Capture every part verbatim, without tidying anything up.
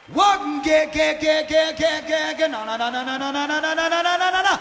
Walk, get, get, get, get, get, get, get, na na na na na na na na na na na na na na.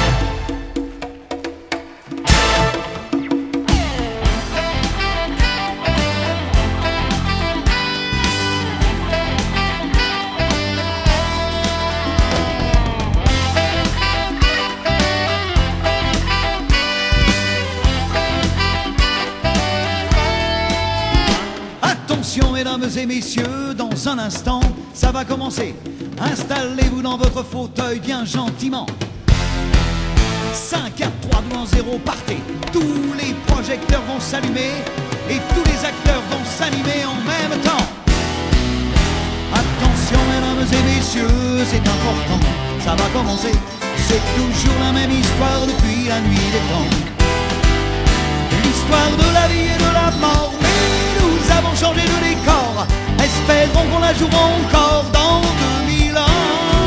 Attention mesdames et messieurs, dans un instant, ça va commencer. Installez-vous dans votre fauteuil bien gentiment. cinq, quatre, trois, deux, un, zéro, partez. Tous les projecteurs vont s'allumer et tous les acteurs vont s'animer en même temps. Attention mesdames et messieurs, c'est important, ça va commencer. C'est toujours la même histoire depuis la nuit des temps. L'histoire de la vie et de la mort, mais nous avons changé de décor. Espérons qu'on la jouera encore dans deux mille ans.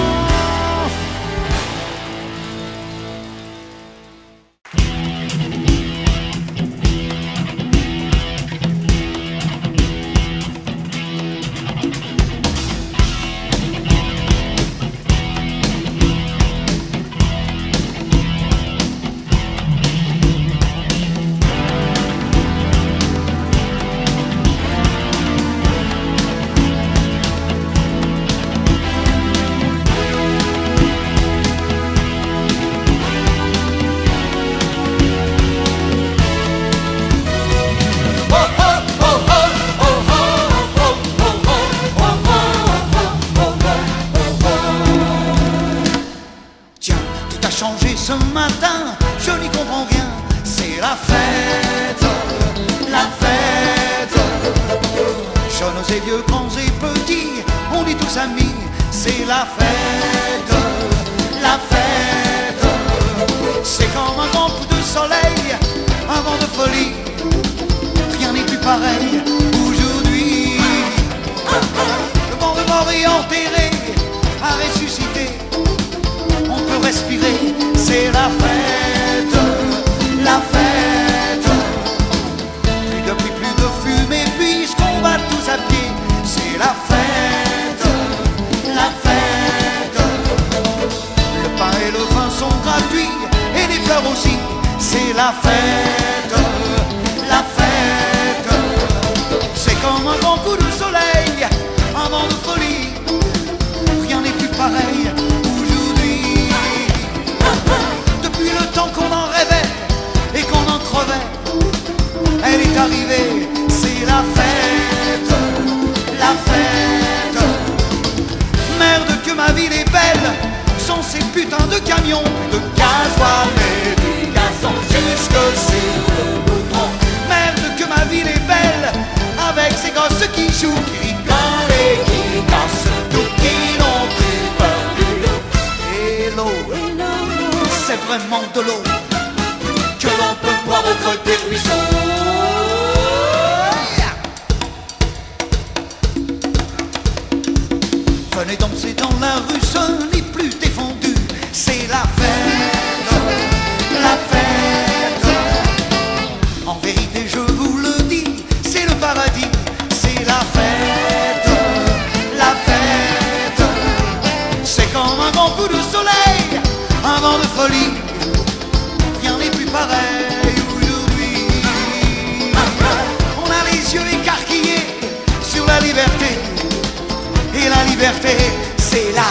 Changé ce matin, je n'y comprends rien. C'est la fête, la fête. Jeunes et vieux, grands et petits, on est tous amis. C'est la fête, la fête. C'est comme un grand coup de soleil, un vent de folie. Rien n'est plus pareil aujourd'hui. Le vent de mort est enterré, a ressuscité. On peut respirer, c'est la fête, la fête. Plus de pluie, plus de fumée, puisqu'on va tous à pied. C'est la fête, la fête. Le pain et le vin sont gratuits, et les fleurs aussi. C'est la fête, la fête. C'est comme un grand coup de soleil, un vent de folie. Rien n'est plus pareil. Depuis le temps qu'on en rêvait et qu'on en crevait, elle est arrivée, c'est la fête, la fête. Merde que ma ville est belle, sans ces putains de camions, de gasoil et du gazon jusque sur le bouton. Merde que ma ville est belle, avec ces gosses qui jouent, qui rigolent et qui cassent tout, qui n'ont plus peur du loup. Et l'eau, c'est vraiment de l'eau que l'on peut boire au creux des ruisseaux. Venez danser dans la rue, ce n'est plus défendu. C'est la fête, la fête. En vérité, je vous le dis, c'est le paradis. C'est la fête, la fête. C'est comme un grand coup de soleil, un vent de folie, rien n'est plus pareil aujourd'hui. On a les yeux écarquillés sur la liberté, et la liberté, c'est là.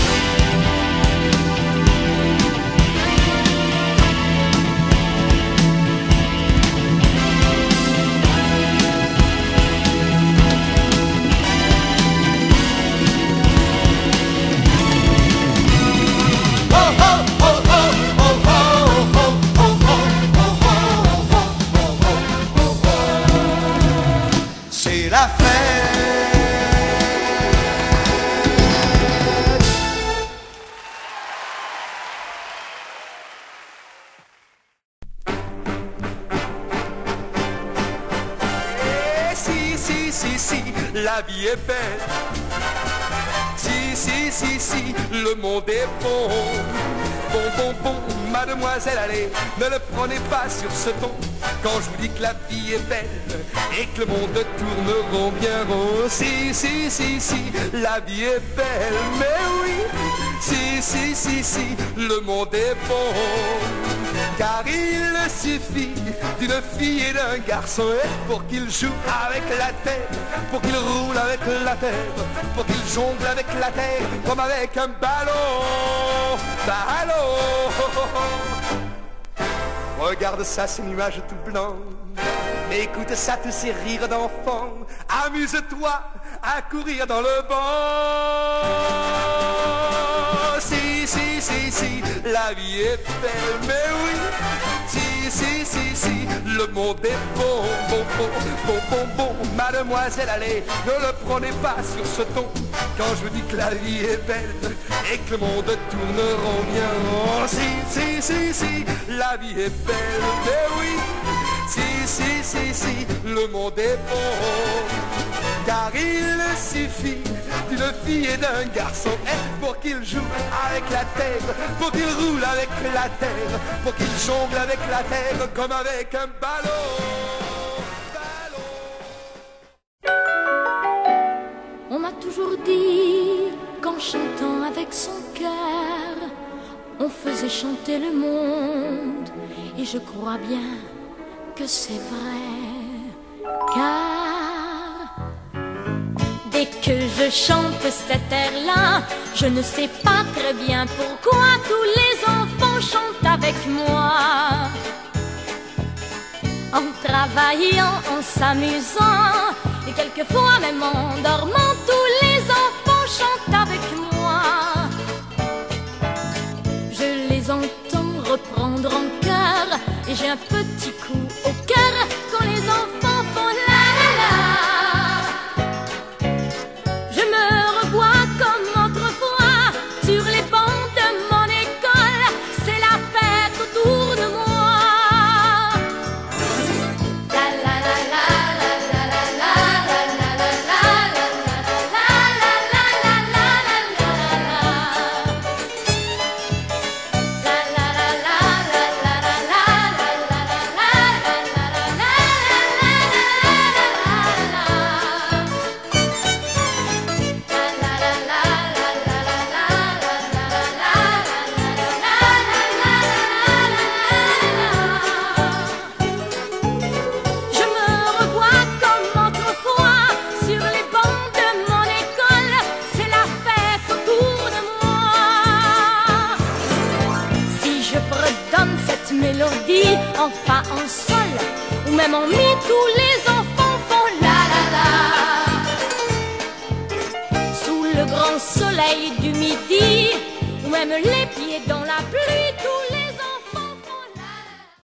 C'est la fête. Et si, si, si, si, la vie est belle. Si, si, si, si, le monde est bon. Bon, bon, bon, mademoiselle, allez, ne le prenez pas sur ce ton. quand je vous dis que la vie est belle et que le monde tourne rond bien rond. Si, si, si, si, la vie est belle, mais oui. Si, si, si, si, le monde est bon. Car il suffit d'une fille et d'un garçon pour qu'ils jouent avec la terre, pour qu'ils roulent avec la terre, pour qu'ils jonglent avec la terre comme avec un ballon. Ballon. Regarde ça, ces nuages tout blancs. Écoute ça, tous ces rires d'enfants. Amuse-toi à courir dans le vent. Si, si, si, si, la vie est belle, mais oui. Si, si, si, si, le monde est bon, bon, bon, bon, bon, bon. Mademoiselle, allez, ne le prenez pas sur ce ton. Quand je vous dis que la vie est belle et que le monde tourne rond bien rond. Si, si, si, si, la vie est belle, mais oui. Si, si, si, si, le monde est bon. Car il suffit d'une fille et d'un garçon pour qu'ils jouent avec la terre, pour qu'ils roulent avec la terre, pour qu'ils jonglent avec la terre comme avec un ballon. Ballon. On m'a toujours dit qu'en chantant avec son cœur, on faisait chanter le monde. Et je crois bien que c'est vrai, car dès que je chante cet air-là, je ne sais pas très bien pourquoi tous les enfants chantent avec moi. En travaillant, en s'amusant, et quelquefois même en dormant, tous les enfants chantent avec moi. Je les entends reprendre en chœur, et j'ai un petit coup au cœur quand les enfants font la la la. Je me revois comme autrefois sur les bancs de mon école, c'est la fête autour de moi. La la la la la la la la la la la la la mélodie, enfin en sol, ou même en mi, tous les enfants font la la la. Sous le grand soleil du midi, ou même les pieds dans la